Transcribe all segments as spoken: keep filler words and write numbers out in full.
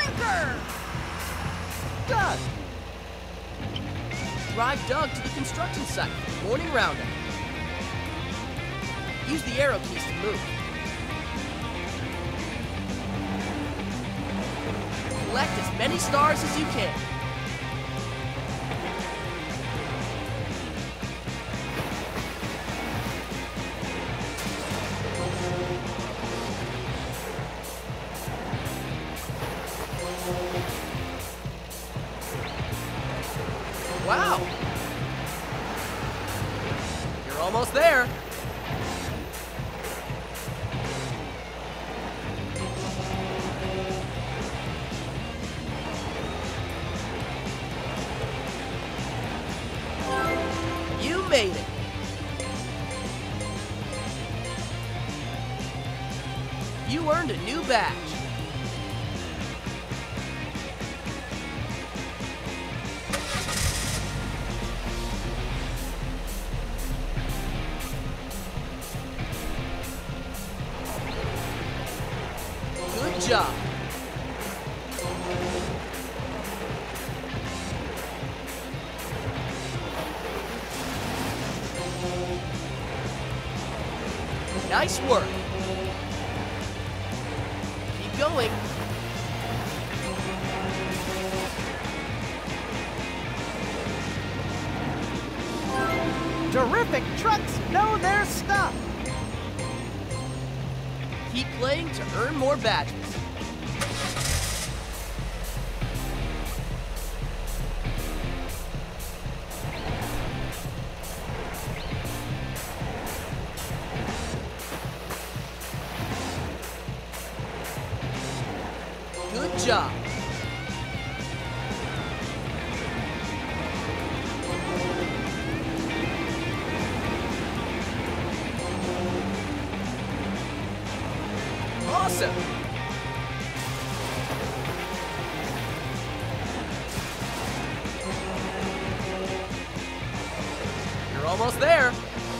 Conquer! Doug! Drive Doug to the construction site. Morning roundup. Use the arrow keys to move. Collect as many stars as you can. Wow! You're almost there. You made it. You earned a new badge. Good job. Nice work. Keep going. Terrific trucks know their stuff. Keep playing to earn more badges. Good job. Awesome. You're almost there.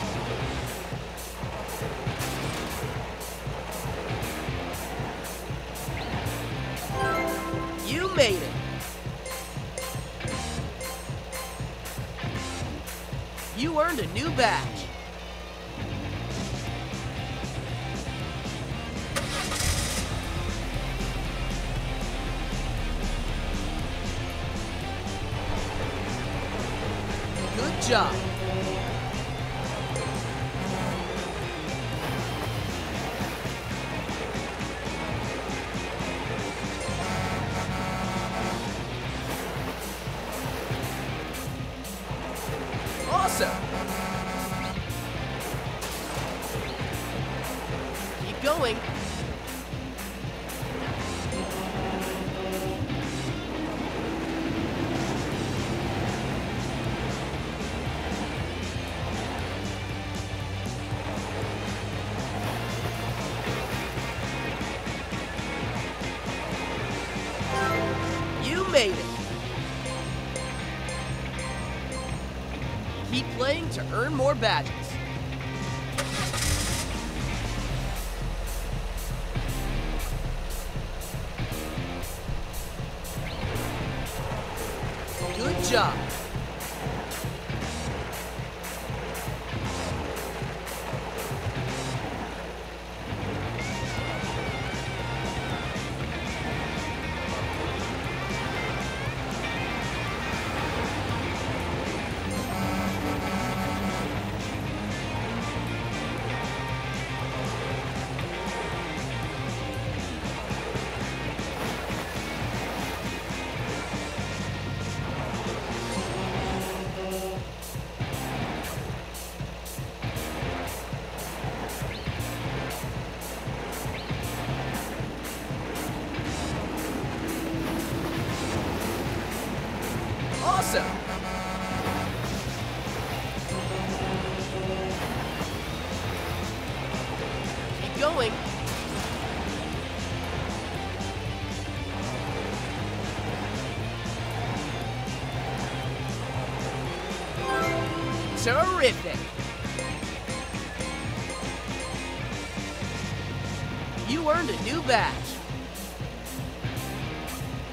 You made it. You earned a new badge. Good job. Awesome. Keep going. You made it. Keep playing to earn more badges. Good job. Awesome. Keep going. Terrific. You earned a new badge.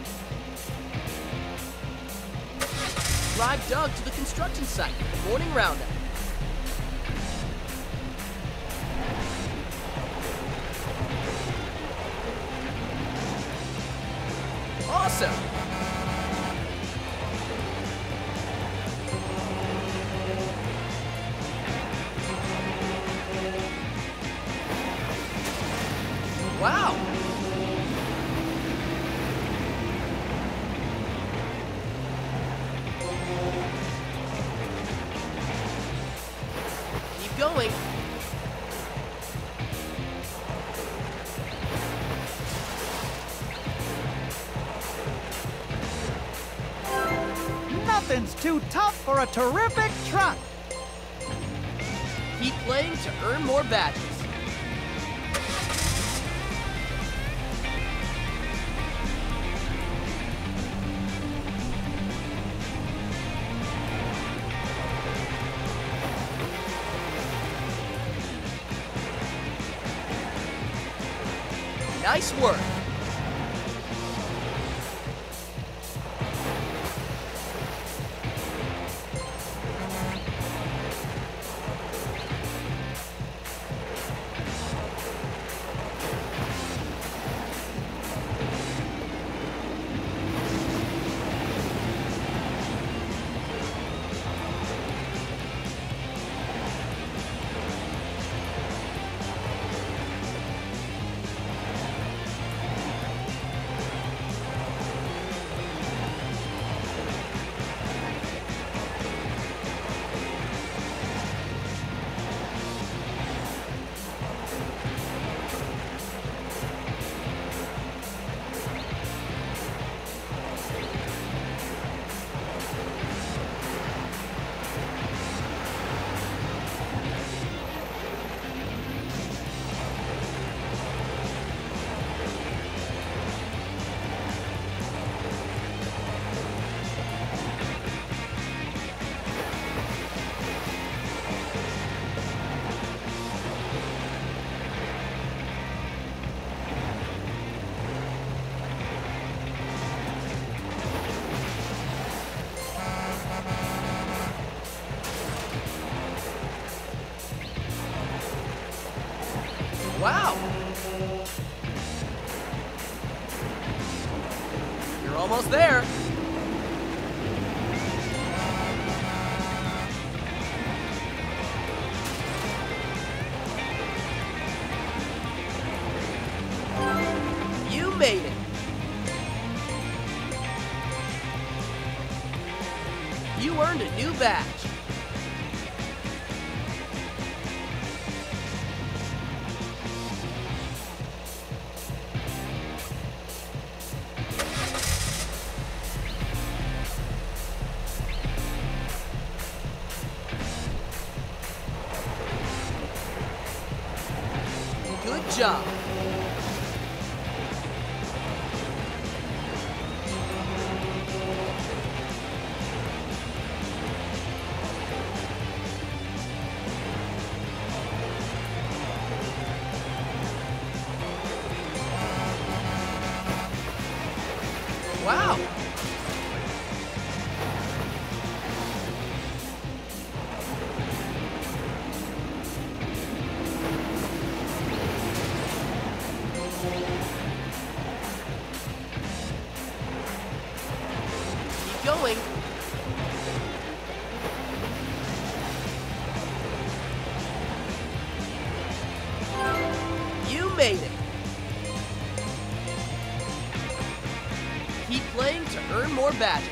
drive Doug to the construction site for the morning roundup. Awesome! Wow! Keep going. Nothing's too tough for a terrific truck. Keep playing to earn more badges. Nice work. Wow! You're almost there. You made it. You earned a new badge. Good job. Wow. Keep going. You made it. Keep playing to earn more badges.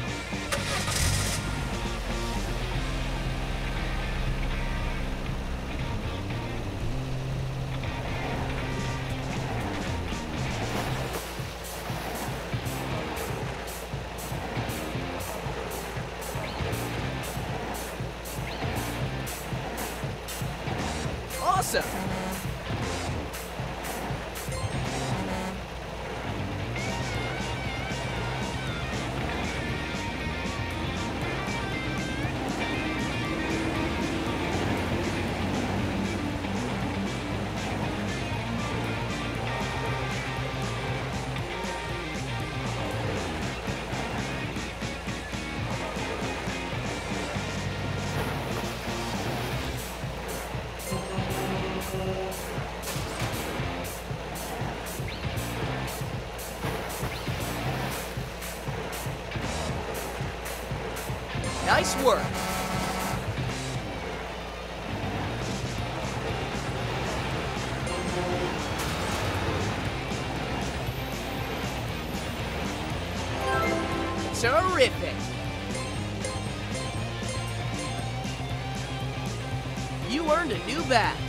Awesome! Nice work. Terrific. You earned a new badge.